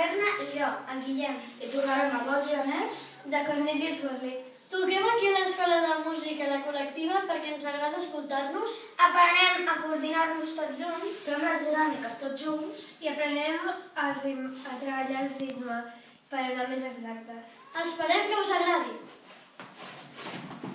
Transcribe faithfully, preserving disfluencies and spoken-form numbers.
l'Anna i jo, el Guillem. I tocarem a Rosa i Anès de Cornelius Burley. Toquem aquí a l'Escola de Música la col·lectiva perquè ens agrada escoltar-nos. Aprenem a coordinar-nos tots junts. Fem les dinàmiques tots junts. I aprenem a, a treballar el ritme per anar més exactes. Esperem que us agradi.